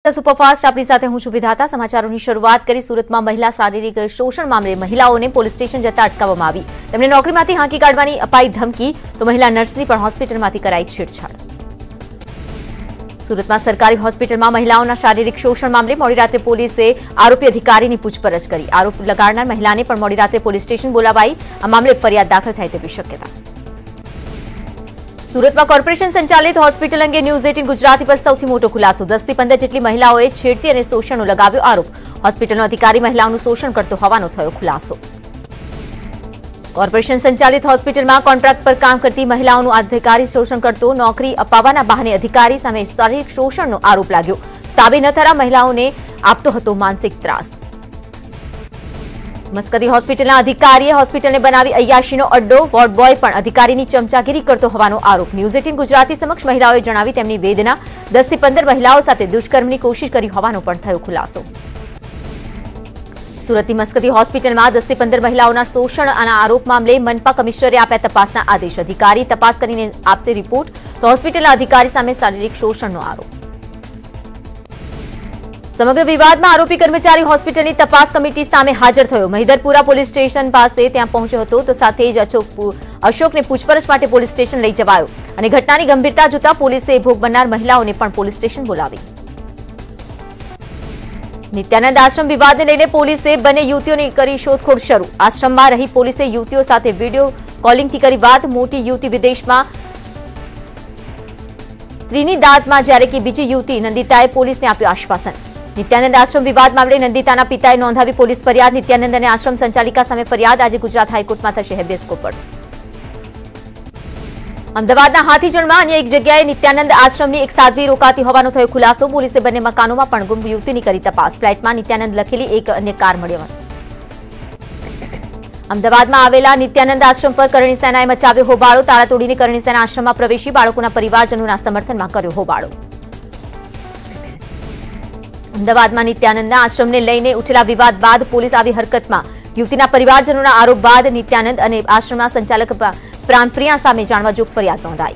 Superfast આપણી સાથે હું છું વિધાતા। સમાચારોની શરૂઆત કરી સુરતમાં મહિલા શારીરિક શોષણ મામલે મહિલાઓને પોલીસ સ્ટેશન જતા અટકાવવામાં આવી। તેમને નોકરીમાંથી હાંકી કાઢવાની અપાઈ ધમકી તો મહિલા નર્સની પણ હોસ્પિટલમાંથી કરાઈ છેડછાડ। સુરતમાં સરકારી હોસ્પિટલમાં મહિલાઓના શારીરિક શોષણ મામલે મોડી રાત્રે પોલીસે આરોપી અધિકારીની પૂછપરછ કરી। આરોપ લગાડનાર મહિલાને પણ મોડી રાત્રે પોલીસ સ્ટેશન બોલાવાઈ। આ મામલે ફરિયાદ દાખલ થાય તેવી શક્યતા। सूरत में कॉर्पोरेशन संचालित होस्पिटल अंगे न्यूज 18 गुजराती पर सौथी मोटो खुलासो। 10 થી 15 જેટલી મહિલાઓએ છેડતી અને શોષણનો લગાવ્યો આરોપ। હોસ્પિટલનો અધિકારી મહિલાઓનું શોષણ કરતો હોવાનો થયો ખુલાસો। કોર્પોરેશન સંચાલિત હોસ્પિટલમાં કોન્ટ્રાક્ટ પર કામ કરતી મહિલાઓનું અધિકારી શોષણ કરતો। નોકરી અપાવવાના બહાને અધિકારી સામે શારીરિક શોષણનો આરોપ લાગ્યો। તાબે ન થતા મહિલાઓને આપતો હતો માનસિક ત્રાસ। મસ્કતી હોસ્પિટલના અધિકારીએ હોસ્પિટલને બનાવી અયાશીનો અડ્ડો। વોર્ડ બોય પણ અધિકારીની ચમચાગીરી કરતો હોવાનો આરોપ। ન્યૂઝ 18 ગુજરાતી સમક્ષ મહિલાઓએ જણાવી તેમની વેદના। 10 થી 15 મહિલાઓ સાથે દુષ્કર્મની કોશિશ કરી હોવાનો પણ થયો ખુલાસો। સુરતની મસ્કતી હોસ્પિટલમાં 10 થી 15 મહિલાઓના શોષણના આરોપ મામલે મનપા કમિશનરે આપ્યા તપાસના આદેશ। અધિકારી તપાસ કરીને આપશે રિપોર્ટ તો હોસ્પિટલના અધિકારી સામે શારીરિક શોષણનો આરોપ। समग्र विवाद में आरोपी कर्मचारी होस्पिटल तपास कमिटी सामे हाजर थयो। महिदरपुरा पोलीस स्टेशन पास त्या पहुंच्यो हतो तो साथे ज अशोक ने पूछपरछ माटे पोलीस स्टेशन लई जवायो अने घटनानी गंभीरता जोता पोलीसे भोग बननार महिलाओने पण पोलीस स्टेशन बोलावी। नित्यानंद आश्रम विवाद ने लईने पोलीसे बने युवतीओनी करी शोधखोळ शरू। आश्रम में रही पोलीसे युवतीओ साथे विडियो कॉलिंग थी करी बात। मोटी युवती विदेश में त्रिनिदाद में ज्यारे कि बीजी युवती नंदिताए पोलीस ने आप्यो आश्वासन। नित्यानंद आश्रम विवाद मामले नंदिताना पिताए नोंधावी पोलीस फरियाद। नित्यानंद अने आश्रम संचालिका सामे फरियाद। आज गुजरात हाईकोर्ट में थशे हेबियस कोर्पस। अमदावादना हाथीजणमां अन्य एक जग्याए नित्यानंद आश्रमनी एक साध्वी रोकाती होવાનો થયો ખુલાસો। પોલીસે બંને મકાનોમાં પણ ગુમ યુવતીની કરી તપાસ। ફ્લેટમાં નિત્યાનંદ લખેલી એક અન્ય કાર મળી હતી। અમદાવાદમાં આવેલા નિત્યાનંદ આશ્રમ પર કરણી સેનાએ મચાવ્યો હોબાળો। તાળા તોડીને કરણી સેના આશ્રમમાં પ્રવેશી બાળકોના પરિવારજનોના સમર્થનમાં કર્યો હોબાળો। અમદાવાદમાં નિત્યાનંદના આશ્રમને લઈને ઉઠેલા વિવાદ બાદ પોલીસ આવી હરકતમાં। યુવતીના પરિવારજનોના આરોપ બાદ નિત્યાનંદ અને આશ્રમના સંચાલક પ્રાણપ્રિયા સામે જાણવાજોગ ફરિયાદ નોંધાઈ।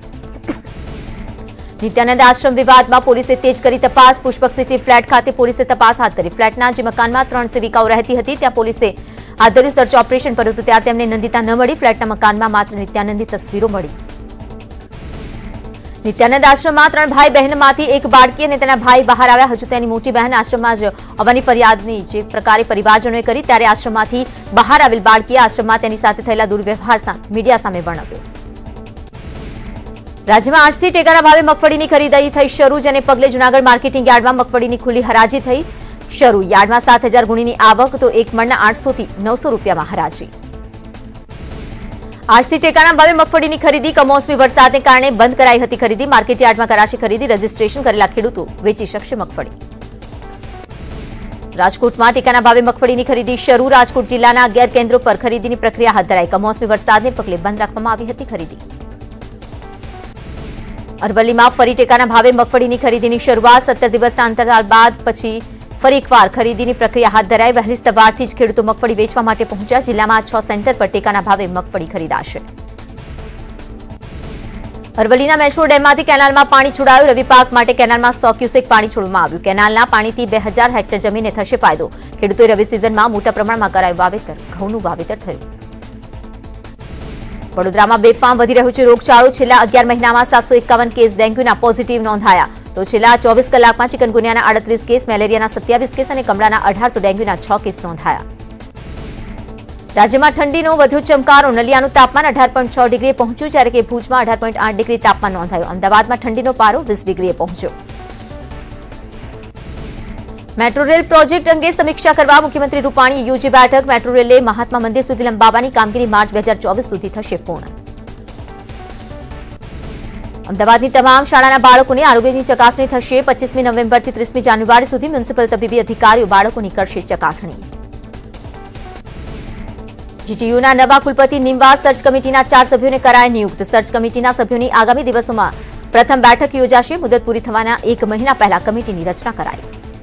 નિત્યાનંદ આશ્રમ વિવાદમાં પોલીસે તેજ કરી તપાસ। પુષ્પક સિટી ફ્લેટ ખાતે પોલીસે તપાસ હાથ ધરી। ફ્લેટના જે મકાનમાં 3 સેવિકાઓ રહેતી હતી ત્યાં પોલીસે હાથ ધર્યું સર્ચ ઓપરેશન, પરંતુ ત્યાં તેમને નંદિતા ન મળી। ફ્લેટના મકાનમાં માત્ર નિત્યાનંદની તસવીરો મળી। नित्यानंद आश्रम में 3 भाई बहन में एक बाळकी और तेना भाई बहार आव्या। हजू तेनी मोटी बहन आश्रम में ज होवानी फरियादनी जे प्रकारे परिवारजनोए करी त्यारे आश्रम में बहार आवेल बाळकीए आश्रम में तेनी साथे थयेला दुर्व्यवहार मीडिया सामे वर्णव्यो। राज्य में आजथी टेकाना भावे मगफळीनी खरीदी थई शरू, जेने पगले जूनागढ़ मार्केटिंग यार्ड में मगफळीनी खुली हराजी थई शरू। यार्ड में 7000 गुणीनी आवक तो एक मणना 800 થી 900 रूपिया में हराजी। આજથી ટેકાના ભાવે મગફળીની ખરીદી। કમોસમી વરસાદને કારણે બંધ કરાઈ હતી ખરીદી। માર્કેટ યાર્ડમાં કરાશે ખરીદી। રજીસ્ટ્રેશન કરેલા ખેડૂતો વેચી શકશે મગફળી। રાજકોટમાં ટેકાના ભાવે મગફળીની ખરીદી શરૂ। રાજકોટ જિલ્લાના 11 કેન્દ્રો પર ખરીદીની પ્રક્રિયા હાથ ધરાઈ। કમોસમી વરસાદને પગલે બંધ રાખવામાં આવી હતી ખરીદી। અરવલ્લીમાં ફરી ટેકાના ભાવે મગફળીની ખરીદીની શરૂઆત। 17 દિવસના અંતરાલ બાદ પછી ફરી એકવાર ખરીદીની પ્રક્રિયા હાથ ધરાઈ। વહેલી સવારથી જ ખેડૂતો મગફળી વેચવા માટે પહોંચ્યા। જિલ્લામાં 6 સેન્ટર પર ટેકાના ભાવે મગફળી ખરીદાશે। અરવલ્લીના મેશ્વો ડેમમાંથી કેનાલમાં પાણી છોડાયું। રવિ પાક માટે કેનાલમાં 100 ક્યુસેક પાણી છોડવામાં આવ્યું। કેનાલના પાણીથી 2000 હેક્ટર જમીનને થશે ફાયદો। ખેડૂતોએ રવિ સિઝનમાં મોટા પ્રમાણમાં કરાયું વાવેતર। ઘઉંનું વાવેતર થયું। વડોદરામાં બેફામ વધી રહ્યો છે રોગચાળો। છેલ્લા 11 મહિનામાં 751 કેસ ડેન્ગ્યુના પોઝિટિવ નોંધાયા। तो छेल्ला 24 कलाक में चिकनगुनियाना 38 केस, मेलेरियाना 27 केस और कमळाना 18 तो डेंग्यूना 6 केस नोंधाया। राज्य में ठंडीनो वधु चमकारो। नलियानुं तापमान 18.6 डिग्रीए पहोंच्युं, ज्यारे के भूज में 18.8 डिग्री तापमान नोंधायुं। अमदावाद में ठंडीनो पारो 20 डिग्रीए पहोंच्यो। मेट्रो रेल प्रोजेक्ट अंगे समीक्षा करवा मुख्यमंत्री रूपाणी योजी बैठक। मेट्रो रेले महात्मा मंदिर सुधी लंबाववानी कामगीरी मार्च 2024 सुधी थशे पूर्ण। अमदावादनी तमाम शाळाना बाळकोनी आरोग्यनी चकासणी थशे। 25 नवेम्बरथी 30 जान्युआरी सुधी म्युनिसिपल तबीबी अधिकारीओ बाळकोनी करशे चकासणी। जीटीयूना नवा कुलपति निमवा सर्च कमिटीना 4 सभ्योने कराया नियुक्त। सर्च कमिटीना सभ्योनी आगामी दिवसोमां प्रथम बैठक योजाशे। मुदत पूरी थवाना 1 महीना पहला कमिटीनी रचना कराई।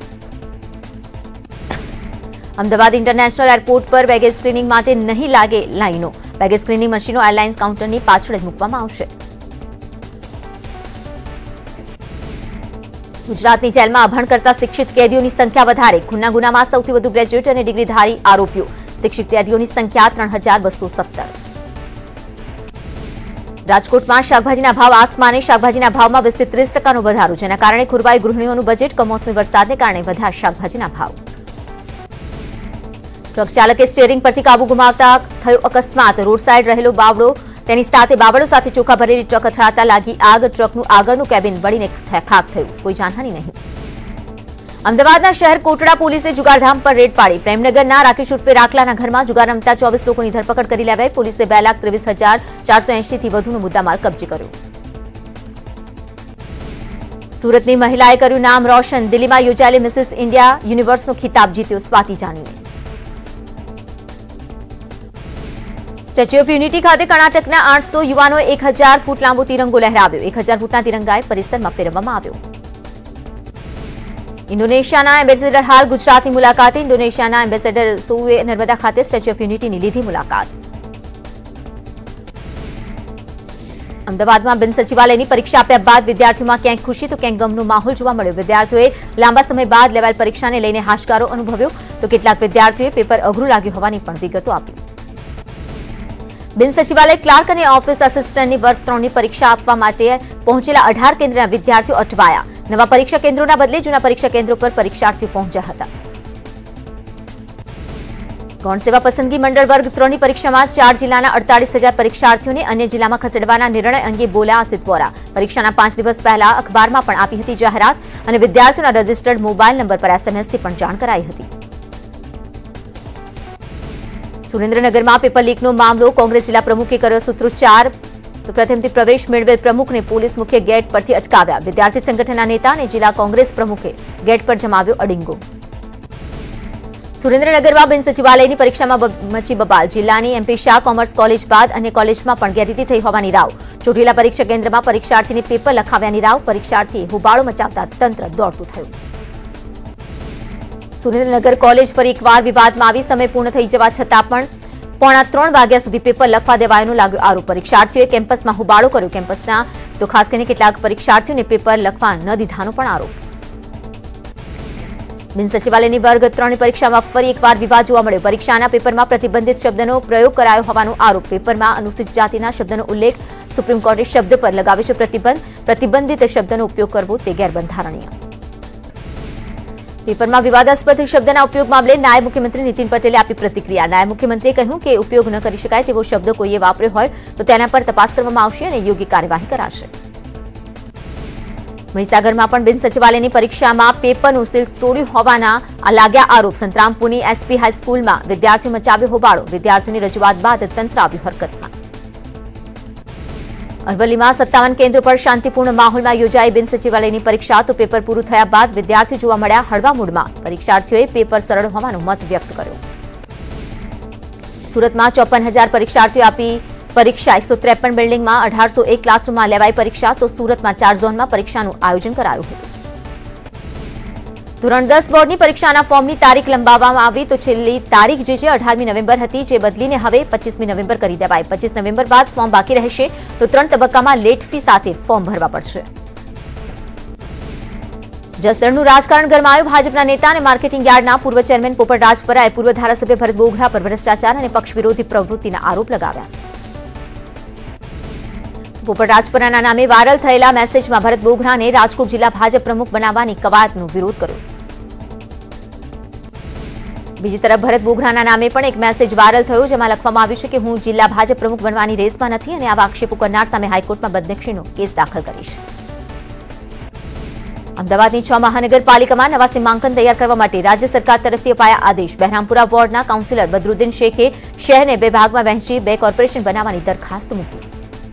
अमदावाद इंटरनेशनल एरपोर्ट पर बेगेज स्क्रीनिंग माटे नहीं लागे लाइनो। बेगेज स्क्रीनिंग मशीनो एरलाइन्स काउंटरनी पाछळ ज मूकवामां आवशे। ગુજરાતની જેલમાં અભણ કરતા શિક્ષિત કેદીઓની સંખ્યા વધારે. ખૂનના ગુનામાં સૌથી વધુ ગ્રેજ્યુએટ અને ડિગ્રીધારી આરોપીઓ. શિક્ષિત કેદીઓની સંખ્યા 3217. રાજકોટમાં શાકભાજીના ભાવ આસમાને. શાકભાજીના ભાવમાં 20-30% વધારો, જેના કારણે ખુરવાઈ ગૃહિણીઓનું બજેટ. કમોસમી વરસાદને કારણે વધ્યા શાકભાજીના ભાવ. ટ્રક ચાલકે સ્ટીયરિંગ પરથી કાબુ ગુમાવતા થયો અકસ્માત. રોડ સાઈડ રહેલો બાવડો તેની સાથે બાવડો સાથે ચોખા ભરેલી ટ્રક અથડાતા લાગી આગ. ટ્રકનું આગળનું કેબિન બળીને ખાખ થયું. કોઈ જાનહાની નહીં. અમદાવાદના શહેર કોટડા પોલીસે જુગારધામ પર રેડ પાડી. પ્રેમનગરના રાકેશ ઉર્ફે રાખલાના ઘરમાં જુગાર રમતા 24 લોકોની ધરપકડ કરી લેવાઈ. પોલીસે 2,23,480 થી વધુનો મુદ્દામાલ કબજે કર્યો. સુરતની મહિલાએ કર્યું નામ રોશન. દિલ્હીમાં યોજાયેલી મિસિસ ઇન્ડિયા યુનિવર્સનો ખિતાબ જીત્યો. સ્વાતિ જાનીએ. સ્ટેચ્યુ ઓફ યુનિટી ખાતે કર્ણાટકના 800 યુવાનોએ 1000 ફૂટ લાંબો તિરંગો લહેરાવ્યો. 1000 ફૂટના તિરંગાએ પરિસરમાં ફેરવવામાં આવ્યો. ઇન્ડોનેશિયાના એમ્બેસેડર હાલ ગુજરાતની મુલાકાતે. ઇન્ડોનેશિયાના એમ્બેસેડર સોએ નર્મદા ખાતે સ્ટેચ્યુ ઓફ યુનિટીની લીધી મુલાકાત. અમદાવાદમાં બિન સચિવાલયની પરીક્ષા આપ્યા બાદ વિદ્યાર્થીઓમાં ક્યાંક ખુશી તો ક્યાંક ગમનો માહોલ જોવા મળ્યો. વિદ્યાર્થીઓએ લાંબા સમય બાદ લેવાયેલ પરીક્ષાને લઈને હાશકારો અનુભવ્યો તો કેટલાક વિદ્યાર્થીઓએ પેપર અઘરું લાગ્યું હોવાની પણ વિગતો આપી. બિન સચિવાલય ક્લાર્ક અને ઓફિસ આસિસ્ટન્ટની વર્ગ 3ની પરીક્ષા આપવા માટે પહોંચેલા 18 કેન્દ્રના વિદ્યાર્થીઓ અટવાયા. નવા પરીક્ષા કેન્દ્રોના બદલે જૂના પરીક્ષા કેન્દ્રો પર પરીક્ષાર્થીઓ પહોંચ્યા હતા. ગૌણ સેવા પસંદગી મંડળ વર્ગ 3ની પરીક્ષામાં 4 જિલ્લાના 48,000 પરીક્ષાર્થીઓને અન્ય જિલ્લામાં ખસેડવાના નિર્ણય અંગે બોલ્યા આસિત વોરા. પરીક્ષાના 5 દિવસ પહેલા અખબારમાં પણ આપી હતી જાહેરાત અને વિદ્યાર્થીઓના રજીસ્ટર્ડ મોબાઈલ નંબર પર એસએમએસથી પણ જાણ કરાઈ હતી. સુરેન્દ્રનગરમાં પેપર લીકનો મામલો. કોંગ્રેસ જિલ્લા પ્રમુખે કર્યો સૂત્રોચ્ચાર. તો પ્રથમથી પ્રવેશ મેળવેલ પ્રમુખને પોલીસ મુખ્ય ગેટ પરથી અટકાવ્યા. વિદ્યાર્થી સંગઠનના નેતા અને જિલ્લા કોંગ્રેસ પ્રમુખે ગેટ પર જમાવ્યો અડિંગો. સુરેન્દ્રનગરમાં બિન સચિવાલયની પરીક્ષામાં મચી બબાલ. જિલ્લાની એમપી શાહ કોમર્સ કોલેજ બાદ અન્ય કોલેજમાં પણ ગેરરીતિ થઈ હોવાની રાવ. ચોટીલા પરીક્ષા કેન્દ્રમાં પરીક્ષાર્થીને પેપર લખાવ્યાની રાવ. પરીક્ષાર્થીએ હોબાળો મચાવતા તંત્ર દોડતું થયું. સુરેન્દ્રનગર કોલેજ પર એકવાર વિવાદમાં આવી. સમય પૂર્ણ થઈ જવા છતાં પણ 2:45 વાગ્યા સુધી પેપર લખવા દેવાયાનો લાગ્યો આરોપ. પરીક્ષાર્થીઓએ કેમ્પસમાં હોબાળો કર્યો. કેમ્પસના તો ખાસ કરીને કેટલાક પરીક્ષાર્થીઓને પેપર લખવા ન દીધાનો પણ આરોપ. બિન સચિવાલયની વર્ગ 3ની પરીક્ષામાં ફરી એકવાર વિવાદ જોવા મળ્યો. પરીક્ષાના પેપરમાં પ્રતિબંધિત શબ્દનો પ્રયોગ કરાયો હોવાનો આરોપ. પેપરમાં અનુસૂચિત જાતિના શબ્દનો ઉલ્લેખ. સુપ્રીમ કોર્ટે શબ્દ પર લગાવ્યો છે પ્રતિબંધ. પ્રતિબંધિત શબ્દનો ઉપયોગ કરવો તે ગેરબંધારણીય. પેપરમાં વિવાદાસ્પદ શબ્દના ઉપયોગ મામલે નાયબ મુખ્યમંત્રી નીતિન પટેલે આપી પ્રતિક્રિયા. નાયબ મુખ્યમંત્રીએ કહ્યું કે ઉપયોગ ન કરી શકાય તેવો શબ્દ કોઈએ વાપર્યો હોય તો તેના પર તપાસ કરવામાં આવશે અને યોગ્ય કાર્યવાહી કરાશે. મહીસાગરમાં પણ બિન સચિવાલયની પરીક્ષામાં પેપરનું સીલ તોડ્યું હોવાના લાગ્યા આરોપ. સંતરામપુરની એસપી હાઈસ્કૂલમાં વિદ્યાર્થીઓ મચાવ્યો હોબાળો. વિદ્યાર્થીઓની રજૂઆત બાદ તંત્ર આવ્યું હરકતમાં. અરવલ્લીમાં 57 કેન્દ્રો પર શાંતિપૂર્ણ માહોલમાં યોજાઈ બિન સચિવાલયની પરીક્ષા. તો પેપર પૂરું થયા બાદ વિદ્યાર્થીઓ જોવા મળ્યા હળવા મૂડમાં. પરીક્ષાર્થીઓએ પેપર સરળ હોવાનો મત વ્યક્ત કર્યો. સુરતમાં 54,000 પરીક્ષાર્થીઓ આપી પરીક્ષા. 153 બિલ્ડિંગમાં 1801 ક્લાસરૂમમાં લેવાઈ પરીક્ષા. તો સુરતમાં 4 ઝોનમાં પરીક્ષાનું આયોજન કરાયું હતું. ધોરણ 10 બોર્ડની પરીક્ષાના ફોર્મની તારીખ લંબાવવામાં આવી. તો છેલ્લી તારીખ જે છે 18મી નવેમ્બર હતી, જે બદલીને હવે 25મી નવેમ્બર કરી દેવાઈ. 25 નવેમ્બર બાદ ફોર્મ બાકી રહેશે. તો 3 તબક્કામાં લેટ ફી સાથે ફોર્મ ભરવા પડશે. જસદણનું રાજકારણ ગરમાયું. ભાજપના નેતા અને માર્કેટિંગ યાર્ડના પૂર્વ ચેરમેન પોપટ રાજપરાએ પૂર્વ ધારાસભ્ય ભરત બોઘરા પર ભ્રષ્ટાચાર અને પક્ષ વિરોધી પ્રવૃત્તિના આરોપ લગાવ્યા. પોપટ રાજપરાના નામે વાયરલ થયેલા મેસેજમાં ભરત બોઘરાને રાજકોટ જિલ્લા ભાજપ પ્રમુખ બનાવવાની કવાયતનો વિરોધ કર્યો. બીજી તરફ ભરત બોઘરાના નામે પણ એક મેસેજ વાયરલ થયો, જેમાં લખવામાં આવ્યું છે કે હું જિલ્લા ભાજપ પ્રમુખ બનવાની રેસમાં નથી અને આવા આક્ષેપો કરનાર સામે હાઈકોર્ટમાં બદનક્ષીનો કેસ દાખલ કરીશ. અમદાવાદની 6 મહાનગરપાલિકામાં નવા સીમાંકન તૈયાર કરવા માટે રાજ્ય સરકાર તરફથી અપાયા આદેશ. બહેરામપુરા વોર્ડના કાઉન્સિલર બદરુદ્દીન શેખે શહેરને 2 ભાગમાં વહેંચી 2 કોર્પોરેશન બનાવવાની દરખાસ્ત મૂકી.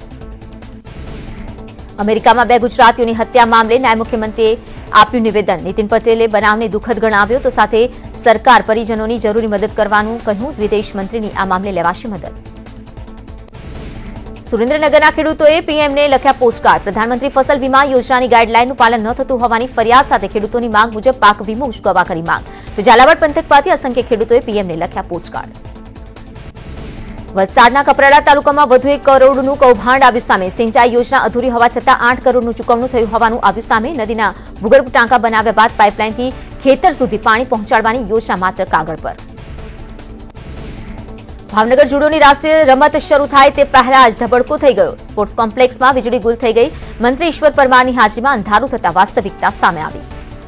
અમેરિકામાં 2 ગુજરાતીઓની હત્યા મામલે નાયબ મુખ્યમંત્રીએ આપ્યું નિવેદન. નીતિન પટેલે બનાવને દુઃખદ ગણાવ્યો તો સાથે સરકાર પરિજનોની જરૂરી મદદ કરવાનું કહ્યું. વિદેશ મંત્રીની આ મામલે લેવાશે મદદ. સુરેન્દ્રનગરના ખેડૂતોએ પીએમને લખ્યા પોસ્ટકાર્ડ. પ્રધાનમંત્રી ફસલ વીમા યોજનાની ગાઈડલાઈનનું પાલન ન થતું હોવાની ફરિયાદ સાથે ખેડૂતોની માંગ મુજબ પાક વીમો ચૂકવવા કરી માંગ. તો ઝાલાવાડ પંથકમાંથી અસંખ્ય ખેડૂતોએ પીએમને લખ્યા પોસ્ટકાર્ડ. વલસાડના કપરાડા તાલુકામાં વધુ 1 કરોડનું કૌભાંડ આવ્યું સામે. સિંચાઈ યોજના અધૂરી હોવા છતાં 8 કરોડનું ચૂકવણું થયું હોવાનું આવ્યું સામે. નદીના ભૂગર્ભ ટાંકા બનાવ્યા બાદ પાઇપલાઇનથી ખેતર સુધી પાણી પહોંચાડવાની યોજના માત્ર કાગળ પર. ભાવનગર જુડોની રાષ્ટ્રીય રમત શરૂ થાય તે પહેલા જ ધબડકો થઈ ગયો. સ્પોર્ટ્સ કોમ્પ્લેક્સમાં વીજળી ગુલ થઈ ગઈ. મંત્રી ઈશ્વર પરમારની હાજરીમાં અંધારું થતા વાસ્તવિકતા સામે આવી.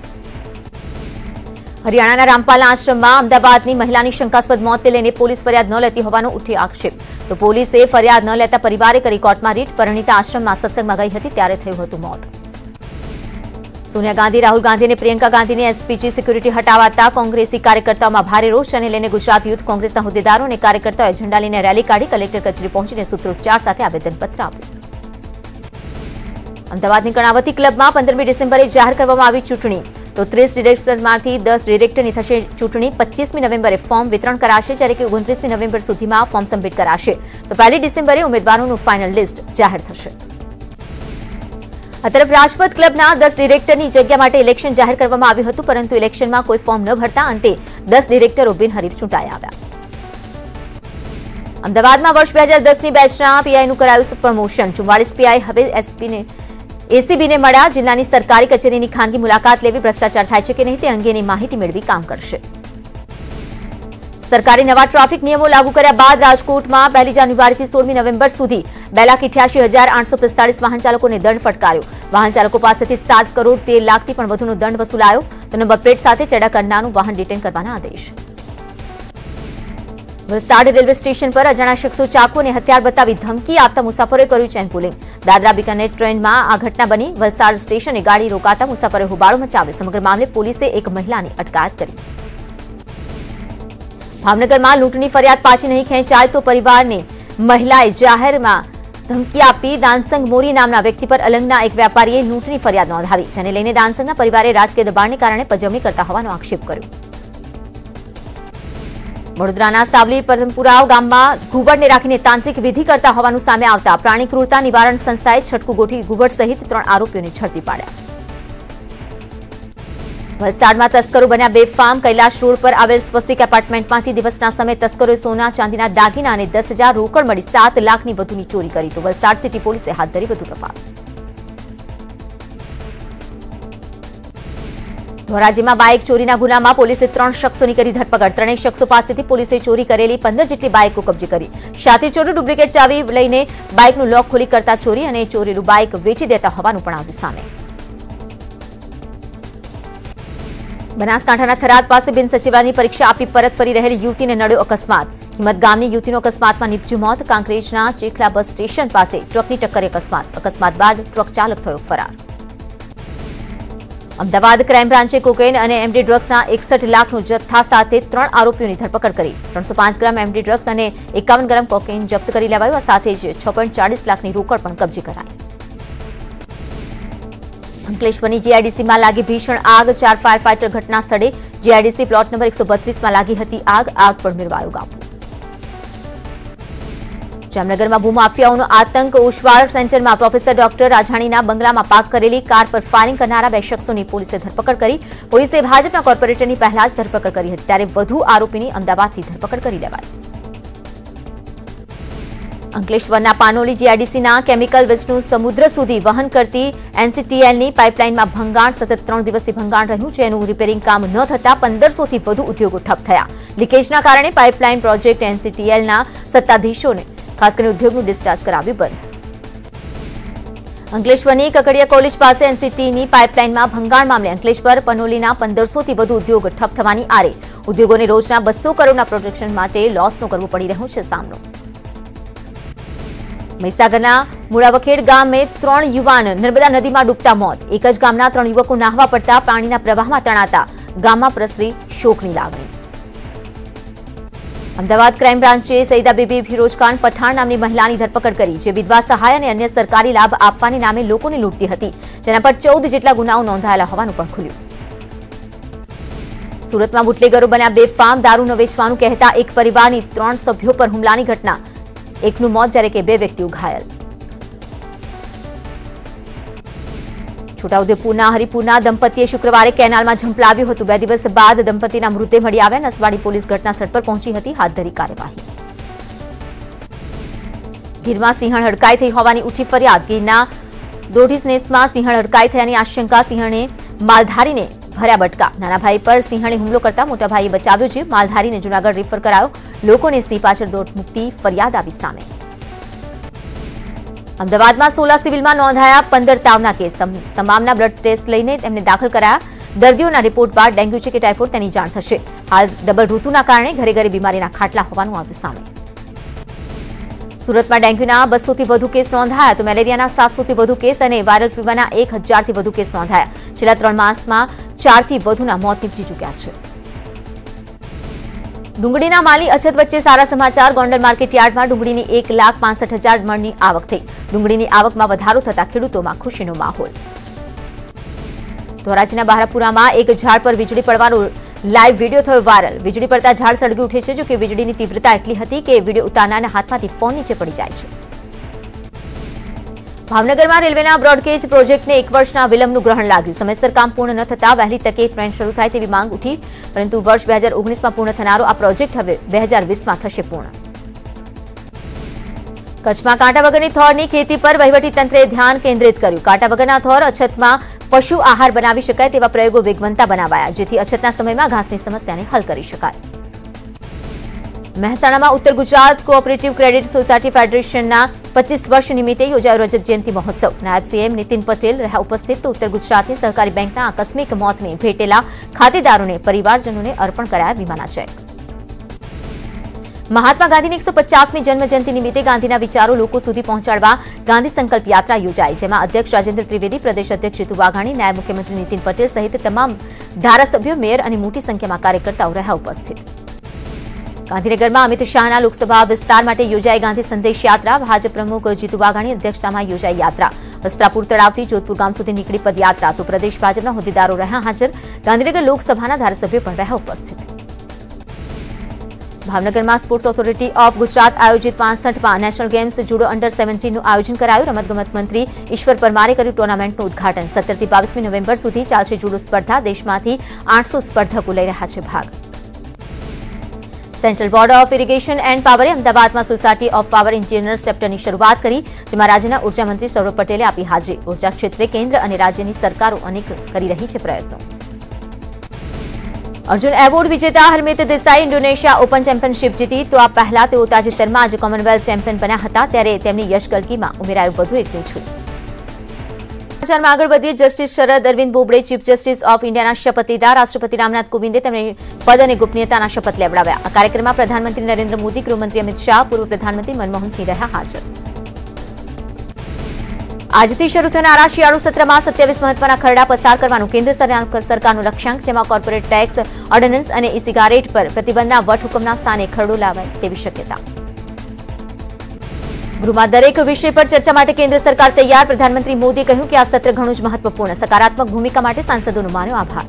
હરિયાણાના રામપાલના આશ્રમમાં અમદાવાદની મહિલાની શંકાસ્પદ મોતને લઈને પોલીસ ફરિયાદ ન લેતી હોવાનો ઉઠ્યો આક્ષેપ. તો પોલીસે ફરિયાદ ન લેતા પરિવારે કરી કોર્ટમાં રીટ. પરિણીતા આશ્રમમાં સત્સંગમાં ગઈ હતી ત્યારે થયું હતું મોત. સોનિયા ગાંધી, રાહુલ ગાંધી અને પ્રિયંકા ગાંધીની એસપીજી સિક્યુરિટી હટાવાતા કોંગ્રેસી કાર્યકર્તાઓમાં ભારે રોષ. અને લઈને ગુજરાત યુથ કોંગ્રેસના હોદ્દેદારો અને કાર્યકર્તાઓએ ઝંડા લઈને રેલી કાઢી કલેક્ટર કચેરી પહોંચીને સૂત્રોચ્ચાર સાથે આવેદનપત્ર આપ્યું. અમદાવાદની કર્ણાવતી ક્લબમાં 15મી ડિસેમ્બરે જાહેર કરવામાં આવી ચૂંટણી. તો 30 ડિરેક્ટરમાંથી 10 ડિરેક્ટરની થશે ચૂંટણી. 25મી નવેમ્બરે ફોર્મ વિતરણ કરાશે, જ્યારે કે 29મી નવેમ્બર સુધીમાં ફોર્મ સબમિટ કરાશે. તો 1 ડિસેમ્બરે ઉમેદવારોનું ફાઇનલ લિસ્ટ જાહેર થશે. આ તરફ રાજપથ ક્લબના 10 ડિરેક્ટરની જગ્યા માટે ઇલેક્શન જાહેર કરવામાં આવ્યું હતું, પરંતુ ઇલેક્શનમાં કોઈ ફોર્મ ન ભરતા અંતે 10 ડિરેક્ટરો બિનહરીફ ચૂંટાઈ આવ્યા. અમદાવાદમાં વર્ષ 2010ની બેચના પીઆઈનું કરાયું પ્રમોશન. 44 પીઆઈ હવે એસીબીને મળ્યા. જિલ્લાની સરકારી કચેરીની ખાનગી મુલાકાત લેવી, ભ્રષ્ટાચાર થાય છે કે નહીં તે અંગેની માહિતી મેળવી કામ કરશે. સરકારે નવા ટ્રાફિક નિયમો લાગુ કર્યા બાદ રાજકોટમાં 1 જાન્યુઆરીથી 16મી નવેમ્બર સુધી 2,88,845 વાહન ચાલકોને દંડ ફટકાર્યો. વાહન ચાલકો પાસેથી 7 કરોડ 13 લાખથી પણ વધુનો દંડ વસૂલાયો. તો નંબર પ્લેટ સાથે ચેડા કરનારનું વાહન ડિટેન કરવાના આદેશ. વલસાડ રેલવે સ્ટેશન પર અજાણ્યા શખ્સો ચાકુ અને હથિયાર બતાવી ધમકી આપતા મુસાફરોએ કર્યું ચેન પુલિંગ. દાદરા બિકાનેર ટ્રેનમાં આ ઘટના બની. વલસાડ સ્ટેશને ગાડી રોકાતા મુસાફરોએ હોબાળો મચાવ્યો. સમગ્ર મામલે પોલીસે એક મહિલાની અટકાયત કરી. ભાવનગરમાં લૂંટની ફરિયાદ પાછી નહીં ખેંચાય તો પરિવારની મહિલાએ જાહેરમાં ધમકી આપી. દાનસંગ મોરી નામના વ્યક્તિ પર અલંગના એક વેપારીએ લૂંટની ફરિયાદ નોંધાવી, જેને લઈને દાનસંગના પરિવારે રાજકીય દબાણને કારણે પજવણી કરતા હોવાનો આક્ષેપ કર્યો. વડોદરાના સાવલી પરમપુરાવ ગામમાં ઘુબડને રાખીને તાંત્રિક વિધિ કરતા હોવાનું સામે આવતા પ્રાણી ક્રૂરતા નિવારણ સંસ્થાએ છટકું ગોઠવી ઘુબડ સહિત 3 આરોપીઓને ઝડપી પાડ્યા. વલસાડમાં તસ્કરો બન્યા બેફામ. કૈલાશ રોડ પર આવેલ સ્વસ્તિક એપાર્ટમેન્ટમાંથી દિવસના સમયે તસ્કરોએ સોના ચાંદીના દાગીના અને 10,000 રોકડ મળી 7 લાખની વધુની ચોરી કરી. તો વલસાડ સિટી પોલીસે હાથ ધરી વધુ તપાસ. ધોરાજીમાં બાઇક ચોરીના ગુનામાં પોલીસે 3 શખ્સોની કરી ધરપકડ. 3 શખ્સો પાસેથી પોલીસે ચોરી કરેલી 15 જેટલી બાઇકો કબજે કરી. સાથે ચોરી ડુપ્લિકેટ ચાવી લઈને બાઇકનું લોક ખોલી કરતા ચોરી અને ચોરેલું બાઇક વેચી દેતા હોવાનું પણ આવ્યું સામે. બનાસકાંઠાના થરાદ પાસે બિનસચિવાલયની પરીક્ષા આપી પરત ફરી રહેલી યુવતીને નડ્યો અકસ્માત. હિંમત ગામની યુવતીનું અકસ્માતમાં નીપજ્યું મોત. કાંકરેજના ચેખલા બસ સ્ટેશન પાસે ટ્રકની ટક્કરે અકસ્માત. અકસ્માત બાદ ટ્રક ચાલક થયો ફરાર. અમદાવાદ ક્રાઇમ બ્રાન્ચે કોકેઇન અને એમડી ડ્રગ્સના 61 લાખનો જથ્થા સાથે 3 આરોપીઓની ધરપકડ કરી. 305 ગ્રામ એમડી ડ્રગ્સ અને 51 ગ્રામ કોકેઇન જપ્ત કરી લેવાયું. આ સાથે જ 6.40 લાખની રોકડ પણ કબજે કરાઈ. અંકલેશ્વરની જીઆઈડીસીમાં લાગી ભીષણ આગ. 4 ફાયર ફાઇટર ઘટના સ્થળે. જીઆઈડીસી પ્લોટ નંબર 132માં લાગી હતી આગ. આગ પર મેળવાયો કાબુ. જામનગરમાં ભૂમાફિયાઓનો આતંક. ઓશવાળ સેન્ટરમાં પ્રોફેસર ડોક્ટર રાજાણીના બંગલામાં પાર્ક કરેલી કાર પર ફાયરિંગ કરનારા 2 શખ્સોની પોલીસે ધરપકડ કરી. પોલીસે ભાજપના કોર્પોરેટરની પહેલા જ ધરપકડ કરી હતી, ત્યારે વધુ આરોપીની અમદાવાદથી ધરપકડ કરી લેવાઈ. અંકલેશ્વરના પાનોલી જીઆઈડીસીના કેમિકલ વેસ્ટનું સમુદ્ર સુધી વહન કરતી એનસીટીએલની પાઇપલાઇનમાં ભંગાણ. સતત 3 દિવસથી ભંગાણ રહ્યું, જેનું રિપેરિંગ કામ ન થતા 1500થી વધુ ઉદ્યોગો ઠપ થયા. લીકેજના કારણે પાઇપલાઇન પ્રોજેક્ટ એનસીટીએલના સત્તાધીશોને ખાસ કરીને ઉદ્યોગનું ડિસ્ચાર્જ કરાવ્યું બંધ. અંકલેશ્વરની કકડિયા કોલેજ પાસે એનસીટીની પાઇપલાઇનમાં ભંગાણ મામલે અંકલેશ્વર પનોલીના 1500થી વધુ ઉદ્યોગ ઠપ થવાની આરે. ઉદ્યોગોને રોજના 200 કરોડના પ્રોટેક્શન માટે લોસનો કરવો પડી રહ્યો છે સામનો. મહીસાગરના મુળાવખેડ ગામે 3 યુવાન નર્મદા નદીમાં ડૂબતા મોત. એક જ ગામના 3 યુવકો નાહવા પડતા પાણીના પ્રવાહમાં તણાતા ગામમાં પ્રસરી શોકની લાગણી. અમદાવાદ ક્રાઇમ બ્રાન્ચે સઈદા બીબી ફિરોઝખાન પઠાણ નામની મહિલાની ધરપકડ કરી, જે વિધવા સહાય અને અન્ય સરકારી લાભ આપવાને નામે લોકોને લૂંટતી હતી. જેના પર 14 જેટલા ગુનાઓ નોંધાયેલા હોવાનું પણ ખુલ્યું. સુરતમાં બુટલેગરો બન્યા બેફામ. દારૂ ન વેચવાનું કહેતા એક પરિવારની 3 સભ્યો પર હુમલાની ઘટના. એકનું મોત, જ્યારે કે 2 વ્યક્તિઓ ઘાયલ. છોટાઉદેપુરના હરિપુરના દંપતીએ શુક્રવારે કેનાલમાં ઝંપલાવ્યું હતું. 2 દિવસ બાદ દંપતીના મૃતદેહ મળી આવ્યા. નસવાડી પોલીસ ઘટના સ્થળ પર પહોંચી હતી, હાથ ધરી કાર્યવાહી. ગીરમાં સિંહણ હડકાઈ થઈ હોવાની ઉઠી ફરિયાદ। ગીરના દોઢીસનેસમાં સિંહણ હડકાઈ થયાની આશંકા। સિંહણે માલધારીને ભર્યા બટકા। નાના ભાઈ પર સિંહણે હુમલો કરતા મોટા ભાઈએ બચાવ્યો જીવ। માલધારીને જૂનાગઢ રેફર કરાયો। લોકોને સિંહ પાછળ દોટ મૂકતી ફરિયાદ આવી સામે। અમદાવાદમાં 16 સિવિલમાં નોંધાયા 15 તાવના કેસ। તમામના બ્લડ ટેસ્ટ લઈને તેમને દાખલ કરાયા। દર્દીઓના રિપોર્ટ બાદ ડેન્ગ્યુ છે કે ટાઇફોઇડ તેની જાણ થશે। હાલ ડબલ ઋતુના કારણે ઘરે ઘરે બીમારીના ખાટલા હોવાનું આવ્યું સામે। સુરતમાં ડેન્ગ્યુના 200 થી વધુ કેસ નોંધાયા તો મેલેરિયાના 700 થી વધુ કેસ અને વાયરલ ફીવરના 1000 થી વધુ કેસ નોંધાયા। છેલ્લા 3 માસમાં 4 થી વધુના મોત નીપજી ચૂક્યા છે। ડુંગળીના માલી અછત વચ્ચે સારા સમાચાર। ગોંડલ માર્કેટ યાર્ડમાં ડુંગળીની 1,65,000 મણની આવક થઈ। ડુંગળીની આવકમાં વધારો થતા ખેડૂતોમાં ખુશીનો માહોલ। ધોરાજીના બહારાપુરામાં એક ઝાડ પર વીજળી પડવાનો લાઈવ વિડીયો થયો વાયરલ। વીજળી પડતા ઝાડ સળગી ઉઠે છે। જો કે વીજળીની તીવ્રતા એટલી હતી કે વિડીયો ઉતારનારના હાથમાંથી ફોન નીચે પડી જાય છે। ભાવનગરમાં રેલવેના બ્રોડગેજ પ્રોજેક્ટને 1 વર્ષના વિલંબનું ગ્રહણ લાગ્યું। સમયસર કામ પૂર્ણ ન થતા વહેલી તકે ટ્રેન શરૂ થાય તેવી માંગ ઉઠી, પરંતુ વર્ષ 2019માં પૂર્ણ થનારો આ પ્રોજેક્ટ હવે 2020માં થશે પૂર્ણ। કચ્છમાં કાંટા વગરની થોરની ખેતી પર વહીવટીતંત્રે ધ્યાન કેન્દ્રિત કર્યું। કાંટા વગરના થોર અછતમાં પશુ આહાર બનાવી શકાય તેવા પ્રયોગો વેગવંતા બનાવાયા, જેથી અછતના સમયમાં ઘાસની સમસ્યાને હલ કરી શકાય। મહેસાણામાં ઉત્તર ગુજરાત કોઓપરેટિવ ક્રેડિટ સોસાયટી ફેડરેશનના 25 વર્ષ નિમિત્તે યોજાયો રજત જયંતિ મહોત્સવ। નાયબ સીએમ નીતિન પટેલ રહ્યા ઉપસ્થિત તો ઉત્તર ગુજરાતની સહકારી બેંકના આકસ્મિક મોતને ભેટેલા ખાતેદારોને પરિવારજનોને અર્પણ કરાયા વીમાના ચેક। મહાત્મા ગાંધીની 150મી જન્મજયંતિ નિમિત્તે ગાંધીના વિચારો લોકો સુધી પહોંચાડવા ગાંધી સંકલ્પ યાત્રા યોજાઈ, જેમાં અધ્યક્ષ રાજેન્દ્ર ત્રિવેદી, પ્રદેશ અધ્યક્ષ જીતુ વાઘાણી, નાયબ મુખ્યમંત્રી નીતિન પટેલ સહિત તમામ ધારાસભ્યો, મેયર અને મોટી સંખ્યામાં કાર્યકર્તાઓ રહ્યા ઉપસ્થિત। ગાંધીનગરમાં અમિત શાહના લોકસભા વિસ્તાર માટે યોજાઈ ગાંધી સંદેશ યાત્રા। ભાજપ પ્રમુખ જીતુ વાઘાણી અધ્યક્ષતામાં યોજાઈ યાત્રા। વસ્ત્રાપુર તળાવથી જોધપુર ગામ સુધી નીકળી પદયાત્રા, તો પ્રદેશ ભાજપના હોદ્દેદારો રહ્યા હાજર। ગાંધીનગર લોકસભાના ધારાસભ્યો પણ રહ્યા ઉપસ્થિત। ભાવનગરમાં સ્પોર્ટ્સ ઓથોરિટી ઓફ ગુજરાત આયોજિત 65માં નેશનલ ગેમ્સ જુડો અંડર 17નું આયોજન કરાયું। રમતગમત મંત્રી ઈશ્વર પરમારે કર્યું ટુર્નામેન્ટનું ઉદઘાટન। 17 થી 22મી નવેમ્બર સુધી ચાલશે જુડો સ્પર્ધા। દેશમાંથી 800 સ્પર્ધકો લઈ રહ્યા છે ભાગ। Central board of irrigation and પાવરે અમદાવાદમાં સોસાયટી ઓફ પાવર એન્જિનિયર્સ ચેપ્ટરની શરૂઆત કરી, જેમાં રાજ્યના ઉર્જા મંત્રી સૌરભ પટેલે આપી હાજરી। ઉર્જા ક્ષેત્રે કેન્દ્ર અને રાજ્યની સરકારો અનેક કરી રહી છે પ્રયત્નો। અર્જુન એવોર્ડ વિજેતા Harmeet Desai Indonesia open championship જીતી, તો આ પહેલા તેઓ તાજેતરમાં જ કોમનવેલ્થ ચેમ્પિયન બન્યા હતા, ત્યારે તેમની યશ ગલકીમાં ઉમેરાયું વધુ એક મીઠું। સમાચારમાં આગળ વધીએ। Justice Sharad Arvind Bobde chief justice of ઇન્ડિયાના શપથ લીધા। રાષ્ટ્રપતિ રામનાથ કોવિંદે તેમને પદ અને ગોપનીયતાના શપથ લેવડાવ્યા। આ કાર્યક્રમમાં પ્રધાનમંત્રી નરેન્દ્ર મોદી, ગૃહમંત્રી અમિત શાહ, પૂર્વ પ્રધાનમંત્રી મનમોહનસિંહ રહ્યા હાજર। આજથી શરૂ થનારા શિયાળુ સત્રમાં 27 મહત્વના ખરડા પસાર કરવાનું કેન્દ્ર સરકારનું લક્ષ્યાંક, જેમાં કોર્પોરેટ ટેક્સ, ઓર્ડિનન્સ અને ઈ સિગારેટ પર પ્રતિબંધના વટહુકમના સ્થાને ખરડો લાવાય તેવી શક્યતા। ગૃહમાં દરેક વિષય પર ચર્ચા માટે કેન્દ્ર સરકાર તૈયાર। પ્રધાનમંત્રી મોદીએ કહ્યું કે આ સત્ર ઘણું જ મહત્વપૂર્ણ। સકારાત્મક ભૂમિકા માટે સાંસદોનો માન્યો આભાર।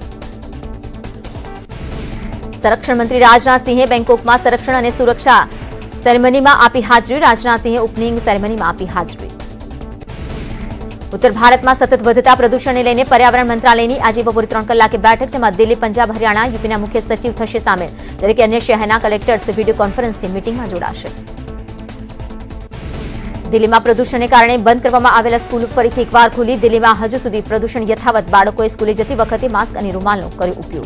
સંરક્ષણ મંત્રી રાજનાથસિંહે બેંકોકમાં સંરક્ષણ અને સુરક્ષા સેરેમનીમાં આપી હાજરી। રાજનાથસિંહે ઓપનિંગ સેરેમનીમાં આપી હાજરી। ઉત્તર ભારતમાં સતત વધતા પ્રદૂષણને લઈને પર્યાવરણ મંત્રાલયની આજે બપોરે 3 કલાકે બેઠક, જેમાં દિલ્હી, પંજાબ, હરિયાણા, યુપીના મુખ્ય સચિવ થશે સામેલ, જ્યારે કે અન્ય શહેરના કલેક્ટર્સ વિડીયો કોન્ફરન્સથી મીટિંગમાં જોડાશે। દિલ્હીમાં પ્રદૂષણને કારણે બંધ કરવામાં આવેલા સ્કૂલ ફરીથી એકવાર ખુલી। દિલ્હીમાં હજુ સુધી પ્રદૂષણ યથાવત। બાળકોએ સ્કૂલે જતી વખતે માસ્ક અને રૂમાલનો કર્યો ઉપયોગ।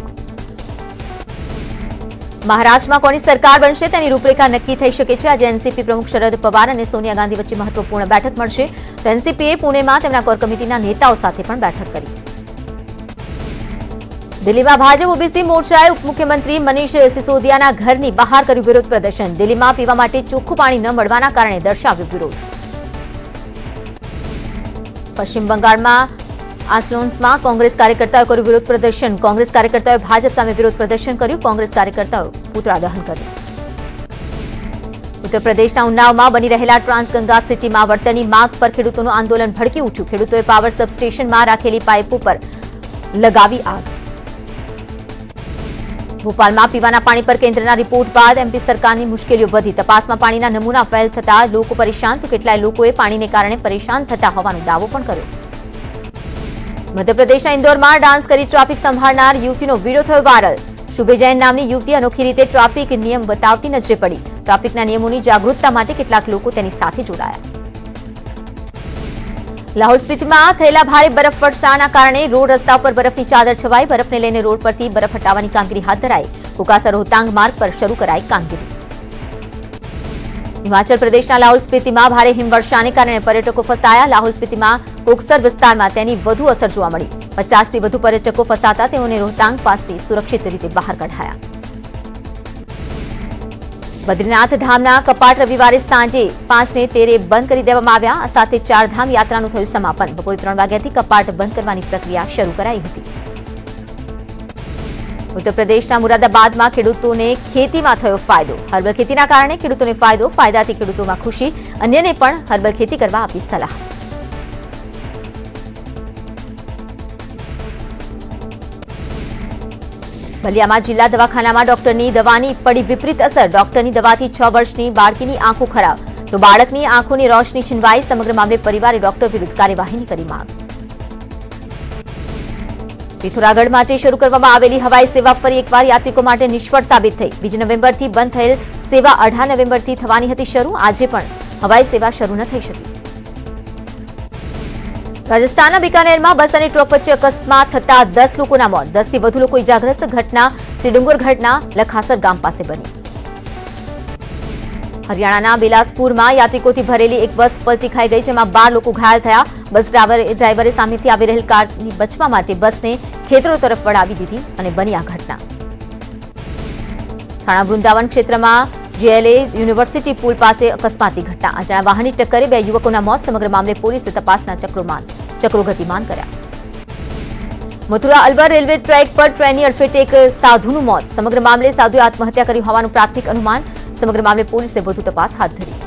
મહારાષ્ટ્રમાં કોની સરકાર બનશે તેની રૂપરેખા નક્કી થઈ શકે છે। આજે એનસીપી પ્રમુખ શરદ પવાર અને સોનિયા ગાંધી વચ્ચે મહત્વપૂર્ણ બેઠક મળશે, તો એનસીપીએ પુણેમાં તેમના કોર કમિટીના નેતાઓ સાથે પણ બેઠક કરી। દિલ્હીમાં ભાજપ ઓબીસી મોરચાએ ઉપમુખ્યમંત્રી મનીષ સિસોદિયાના ઘરની બહાર કર્યું વિરોધ પ્રદર્શન। દિલ્હીમાં પીવા માટે ચોખ્ખું પાણી ન મળવાના કારણે દર્શાવ્યો વિરોધ। પશ્ચિમ બંગાળમાં આસનસોલમાં કોંગ્રેસ કાર્યકર્તાઓએ કર્યું વિરોધ પ્રદર્શન। કોંગ્રેસ કાર્યકર્તાઓએ ભાજપ સામે વિરોધ પ્રદર્શન કર્યું। કોંગ્રેસ કાર્યકર્તાઓએ પુતળા દહન કર્યું। ઉત્તર પ્રદેશના ઉન્નાવમાં બની રહેલા ટ્રાન્સગંગા સિટીમાં વળતરની માંગ પર ખેડૂતોનું આંદોલન ભડકી ઉઠ્યું। ખેડૂતોએ પાવર સબસ્ટેશનમાં રાખેલી પાઇપો પર લગાવી આગ। ભોપાલમાં પીવાના પાણી પર કેન્દ્રના રિપોર્ટ બાદ એમપી સરકારની મુશ્કેલીઓ વધી। તપાસમાં પાણીના નમૂના ફેલ થતા લોકો પરેશાન, તો કેટલાય લોકોએ પાણીને કારણે પરેશાન થતા હોવાનો દાવો પણ કર્યો। મધ્યપ્રદેશના ઇન્દોરમાં ડાન્સ કરી ટ્રાફિક સંભાળનાર યુવતીનો વીડિયો થયો વાયરલ। શુભે જૈન નામની યુવતી અનોખી રીતે ટ્રાફિક નિયમ બતાવતી નજરે પડી। ટ્રાફિકના નિયમોની જાગૃતતા માટે કેટલાક લોકો તેની સાથે જોડાયા। લાહોલ સ્પીતિમાં થયેલા ભારે બરફ વર્ષાના કારણે રોડ રસ્તા પર બરફની ચાદર છવાઈ। બરફને લઈને રોડ પરથી બરફ હટાવવાની કામગીરી હાથ ધરાઈ। કોકાસર રોહતાંગ માર્ગ પર શરૂ કરાઈ કામગીરી। हिमाचल प्रदेशના લાહોલ સ્પીતિમાં ભારે હિમવર્ષાને કારણે પર્યટકો ફસાયા। લાહોલ સ્પીતિમાં કોકસર વિસ્તારમાં તેની વધુ અસર જોવા મળી। 50થી વધુ પર્યટકો ફસાતા તેઓને રોહતાંગ પાસથી સુરક્ષિત રીતે બહાર કઢાયા। બદ્રીનાથ ધામના કપાટ રવિવારે સાંજે 5:13 બંધ કરી દેવામાં આવ્યા। આ સાથે ચારધામ યાત્રાનું થયું સમાપન। બપોરે 3 વાગ્યાથી કપાટ બંધ કરવાની પ્રક્રિયા શરૂ કરાઈ હતી। उत्तर प्रदेशના મુરાદાબાદમાં ખેડૂતોને ખેતીમાં થયો ફાયદો। હર્બલ ખેતીના કારણે ખેડૂતોને ફાયદો। ફાયદાથી ખેડૂતોમાં ખુશી। અન્યને પણ હર્બલ ખેતી કરવા આપી સલાહ। બલિયામાં જિલ્લા દવાખાનામાં ડોક્ટરની દવાની પડી વિપરીત અસર। ડોક્ટરની દવાથી 6 વર્ષની બાળકીની આંખો ખરાબ તો બાળકની આંખોની રોશની છીનવાઈ। સમગ્ર મામલે પરિવારે ડોક્ટર વિરુદ્ધ કાર્યવાહીની કરી માંગ। પિથોરાગઢ માટે શરૂ કરવામાં આવેલી હવાઈ સેવા ફરી એકવાર યાત્રિકો માટે નિષ્ફળ સાબિત થઈ। 2 નવેમ્બરથી બંધ થયેલ સેવા 18 નવેમ્બરથી થવાની હતી શરૂ। આજે પણ હવાઈ સેવા શરૂ ન થઈ શકી। રાજસ્થાનના બિકાનેરમાં બસ અને ટ્રક વચ્ચે અકસ્માત થતા 10 લોકોના મોત। 10થી વધુ લોકો ઇજાગ્રસ્ત। ઘટના શ્રીડુંગર ઘટના લખાસર ગામ પાસે બની। હરિયાણાના બિલાસપુરમાં યાત્રિકોથી ભરેલી એક બસ પલટી ખાઈ ગઈ, જેમાં 12 લોકો ઘાયલ થયા। બસ ડ્રાઈવરે સામેથી આવી રહેલ કારની બચવા માટે બસને ખેતરો તરફ વળાવી દીધી અને બની આ ઘટના। થાણા વૃંદાવન ક્ષેત્રમાં જેએલએ યુનિવર્સિટી પુલ પાસે અકસ્માતની ઘટના। અજાણ્યા વાહનની ટક્કરે 2 યુવકોના મોત। સમગ્ર મામલે પોલીસે તપાસના ચક્રો ગતિમાન કર્યા। મથુરા અલબર રેલવે ટ્રેક પર ટ્રેનની અડફેટે એક સાધુનું મોત। સમગ્ર મામલે સાધુએ આત્મહત્યા કરી હોવાનું પ્રાથમિક અનુમાન। સમગ્ર મામલે પોલીસે વધુ તપાસ હાથ ધરી।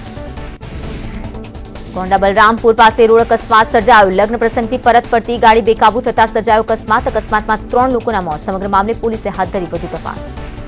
ગોંડા બલરામપુર પાસે રોડ અકસ્માત સર્જાયો। લગ્ન પ્રસંગથી પરત ફરતી ગાડી બેકાબુ થતા સર્જાયો અકસ્માત। અકસ્માતમાં 3 લોકોના મોત। સમગ્ર મામલે પોલીસે હાથ ધરી વધુ તપાસ।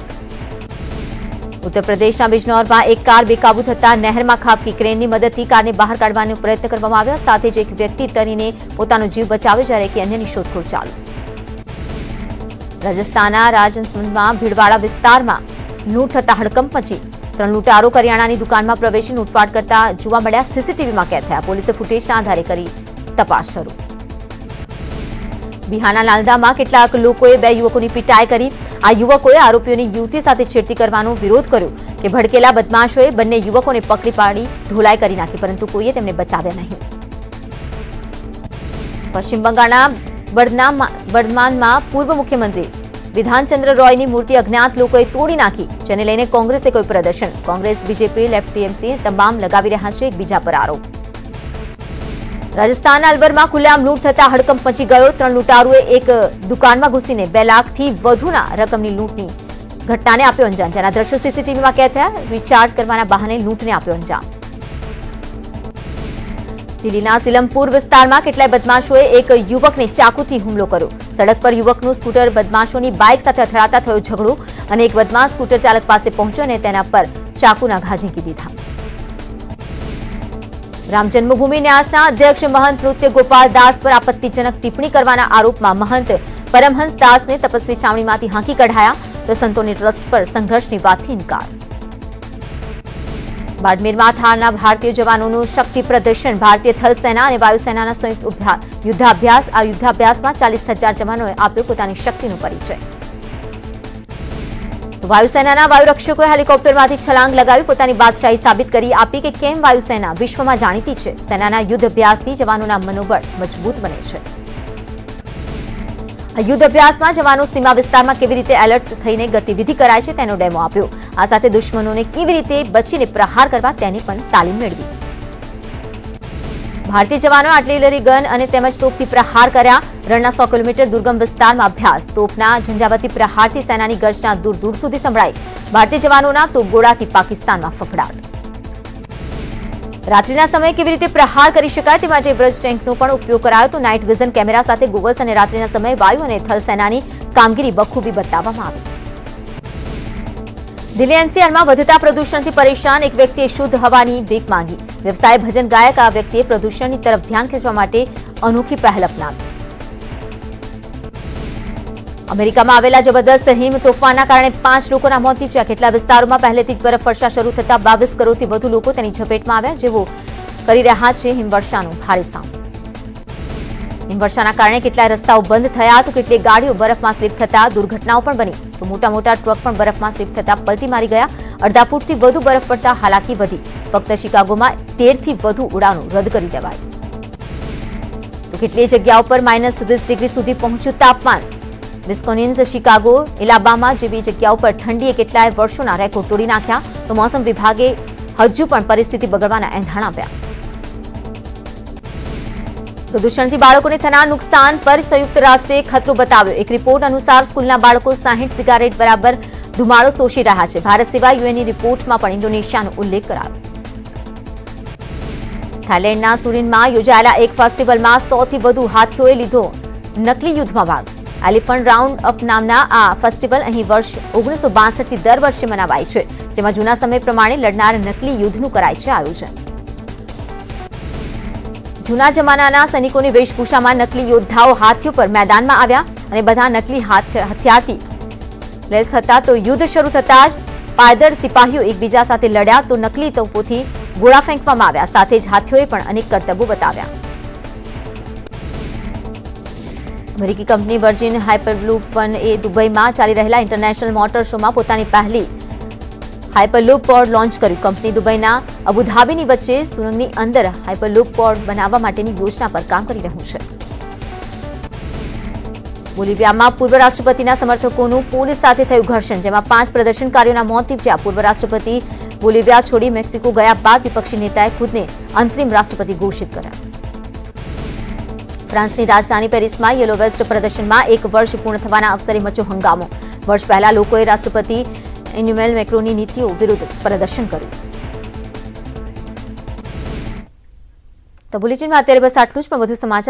ઉત્તર પ્રદેશના બિજનૌરમાં એક કાર બેકાબુ થતા નહેરમાં ખાબકી। ક્રેનની મદદથી કારને બહાર કાઢવાનો પ્રયત્ન કરવામાં આવ્યો। સાથે જ એક વ્યક્તિ તરીને પોતાનો જીવ બચાવ્યો, જ્યારે કે અન્યની શોધખોળ ચાલુ। રાજસ્થાનના રાજસમંદમાં ભીડવાડા વિસ્તારમાં લૂંટ થતા હડકંપ મચી। 3 લૂંટારો કરિયાણાની દુકાનમાં પ્રવેશી લૂંટફાટ કરતા જોવા મળ્યા। સીસીટીવીમાં કેદ થયા। પોલીસે ફૂટેજના આધારે કરી તપાસ શરૂ। બિહારના નાલંદામાં કેટલાક લોકોએ 2 યુવકોની પીટાઈ કરી। આ યુવકોએ આરોપીઓની યુવતી સાથે છેડતી કરવાનો વિરોધ કર્યો કે ભડકેલા બદમાશોએ બંને યુવકોને પકડી પાડી ધોલાઈ કરી નાખી, પરંતુ કોઈએ તેમને બચાવ્યા નહીં। પશ્ચિમ બંગાળના બર્ધમાનમાં પૂર્વ મુખ્યમંત્રી વિધાનચંદ્ર રોયની મૂર્તિ અજ્ઞાત લોકોએ તોડી નાખી, જેને લઈને કોંગ્રેસે કોઈ પ્રદર્શન। કોંગ્રેસ, બીજેપી, લેફ્ટ ટીએમસી તમામ લગાવી રહ્યા છે એકબીજા પર આરોપ। રાજસ્થાનના અલબરમાં ખુલ્લેઆમ લૂંટ થતા હડકંપ મચી ગયો। 3 લૂંટારુએ એક દુકાનમાં ઘૂસીને 2 લાખથી વધુના રકમની લૂંટની ઘટનાને આપ્યો અંજામ, જેના દ્રશ્યો સીસીટીવીમાં કેદ થયા। રિચાર્જ કરવાના બહાને લૂંટને આપ્યો અંજામ। દિલ્હીના સિલમપુર વિસ્તારમાં કેટલાય બદમાશોએ એક યુવકને ચાકુથી હુમલો કર્યો। સડક પર યુવકનું સ્કૂટર બદમાશોની બાઇક સાથે અથડાતા થયો ઝઘડો અને એક બદમાશ સ્કૂટર ચાલક પાસે પહોંચ્યો અને તેના પર ચાકુના ઘા ઝીંકી દીધા। રામ જન્મભૂમિ ન્યાસના અધ્યક્ષ મહંત નૃત્ય ગોપાલ દાસ પર આપત્તિજનક ટિપ્પણી કરવાના આરોપમાં મહંત પરમહંસ દાસને તપસ્વી છાવણીમાંથી હાંકી કઢાયા, તો સંતોની ટ્રસ્ટ પર સંઘર્ષની વાતથી ઇનકાર। બાડમેરમાં થારના ભારતીય જવાનોનું શક્તિ પ્રદર્શન। ભારતીય થલ સેના અને વાયુસેનાના સંયુક્ત યુદ્ધાભ્યાસ। આ યુદ્ધાભ્યાસમાં 40,000 જવાનોએ આપ્યો પોતાની શક્તિનો પરિચય। વાયુસેનાના વાયુરક્ષકોએ હેલિકોપ્ટરમાંથી છલાંગ લગાવી પોતાની બાદશાહી સાબિત કરી આપી કે કેમ વાયુસેના વિશ્વમાં જાણીતી છે। સેનાના યુદ્ધ અભ્યાસથી જવાનોના મનોબળ મજબૂત બને છે। આ યુદ્ધ અભ્યાસમાં જવાનો સીમા વિસ્તારમાં કેવી રીતે એલર્ટ થઈને ગતિવિધિ કરાય છે તેનો ડેમો આપ્યો। આ સાથે દુશ્મનોને કેવી રીતે બચીને પ્રહાર કરવા તેની પણ તાલીમ મેળવી। ભારતીય જવાનો આર્ટિલરી ગન અને તેમજ તોપથી પ્રહાર કર્યા। રણના 100 કિલોમીટર દુર્ગમ વિસ્તારમાં અભ્યાસ। તોપના ઝંઝાવતી પ્રહારથી સેનાની ગર્જના દૂર દૂર સુધી સંભળાઈ। ભારતીય જવાનોના તોપગોળાથી પાકિસ્તાનમાં ફફડાટ। રાત્રિના સમયે કેવી રીતે પ્રહાર કરી શકાય તે માટે બ્રજ ટેન્કનો પણ ઉપયોગ કરાયો, તો નાઇટ વિઝન કેમેરા સાથે ગોગલ્સ અને રાત્રિના સમયે વાયુ અને થલ સેનાની કામગીરી બખૂબી બતાવવામાં આવી। દિલ્હી એનસીઆરમાં વધતા પ્રદૂષણથી પરેશાન એક વ્યક્તિએ શુદ્ધ હવાની ભીખ માંગી। વ્યવસાય ભજન ગાયક આ વ્યક્તિએ પ્રદૂષણની તરફ ધ્યાન ખેંચવા માટે અનોખી પહેલ અપનાવી। અમેરિકામાં આવેલા જબરદસ્ત હિમ તોફાનના કારણે 5 લોકોના મોત નીપજ્યા. કેટલા વિસ્તારોમાં પહેલેથી જ બરફવર્ષા શરૂ થતા 22 કરોડથી વધુ લોકો તેની ઝપેટમાં આવ્યા, જેઓ કરી રહ્યા છે હિમવર્ષાનો ભારે સામનો. હિમવર્ષાના કારણે કેટલાય રસ્તાઓ બંધ થયા તો કેટલીક ગાડીઓ બરફમાં સ્લીપ થતા દુર્ઘટનાઓ પણ બની. તો મોટા મોટા ટ્રક પણ બરફમાં સ્લીપ થતા પલટી મારી ગયા. અડધા ફૂટથી વધુ બરફ પડતા હાલાકી વધી. ફક્ત શિકાગોમાં 13 થી વધુ ઉડાનો રદ કરી દેવાય. તો કેટલીય જગ્યાઓ પર -20 ડિગ્રી સુધી પહોંચ્યું તાપમાન. વિસ્કોન્સિન, શિકાગો, એલાબામા જેવી જગ્યાઓ પર ઠંડીએ કેટલાય વર્ષોના રેકોર્ડ તોડી નાખ્યા. તો મોસમ વિભાગે હજુ પણ પરિસ્થિતિ બગડવાના એંધાણ આપ્યા. પ્રદૂષણથી બાળકોને થનાર નુકસાન પર સંયુક્ત રાષ્ટ્રે ખતરો બતાવ્યો. એક રિપોર્ટ અનુસાર સ્કૂલના બાળકો 60 સિગારેટ બરાબર ધુમાડો શોષી રહ્યા છે. ભારત સિવાય યુએનની રિપોર્ટમાં પણ ઇન્ડોનેશિયાનો ઉલ્લેખ કરાયો. થાઇલેન્ડના સુરિનમાં યોજાયેલા એક ફેસ્ટિવલમાં 100 થી વધુ હાથીઓએ લીધો નકલી યુદ્ધમાં ભાગ. એલિફન્ટ રાઉન્ડ અપ નામના આ ફેસ્ટિવલ અહીં વર્ષ 1962 થી દર વર્ષે મનાવાય છે, જેમાં જૂના સમય પ્રમાણે લડનાર નકલી યુદ્ધનું કરાય છે આયોજન. જૂના જમાનાના સૈનિકોની વેશભૂષામાં નકલી યોદ્ધાઓ હાથીઓ પર મેદાનમાં આવ્યા અને બધા નકલી હથિયારથી લેસ હતા. તો યુદ્ધ શરૂ થતા જ પાયદળ સિપાહીઓ એકબીજા સાથે લડ્યા તો નકલી તોપોથી ગોળા ફેંકવામાં આવ્યા. સાથે જ હાથીઓએ પણ અનેક કરતબો બતાવ્યા. અમેરિકી કંપની વર્જિન હાઇપરલૂપ 1 એ દુબઈમાં ચાલી રહેલા ઇન્ટરનેશનલ મોટર શોમાં પોતાની પહેલી હાઇપરલૂપ પોડ લોન્ચ કર્યું. કંપની દુબઈના અબુધાબીની વચ્ચે સુરંગની અંદર હાઇપરલૂપ પોડ બનાવવા માટેની યોજના પર કામ કરી રહ્યું છે. બોલિવિયામાં પૂર્વ રાષ્ટ્રપતિના સમર્થકોનું પોલીસ સાથે થયું ઘર્ષણ, જેમાં 5 પ્રદર્શનકારીઓના મોત નીપજ્યા. પૂર્વ રાષ્ટ્રપતિ બોલિવિયા છોડી મેક્સિકો ગયા બાદ વિપક્ષી નેતાએ ખુદને અંતરિમ રાષ્ટ્રપતિ ઘોષિત કર્યા. ફ્રાન્સની રાજધાની પેરિસમાં યેલો વેસ્ટ પ્રદર્શનમાં 1 વર્ષ પૂર્ણ થવાના અવસરે મચ્યો હંગામો. વર્ષ પહેલા લોકોએ રાષ્ટ્રપતિ ઇન્યુમેલ મેક્રોનની નીતિઓ વિરુદ્ધ પ્રદર્શન કર્યું. તો બુલેટિનમાં અત્યારે બસ આટલું જ, પણ વધુ સમાચાર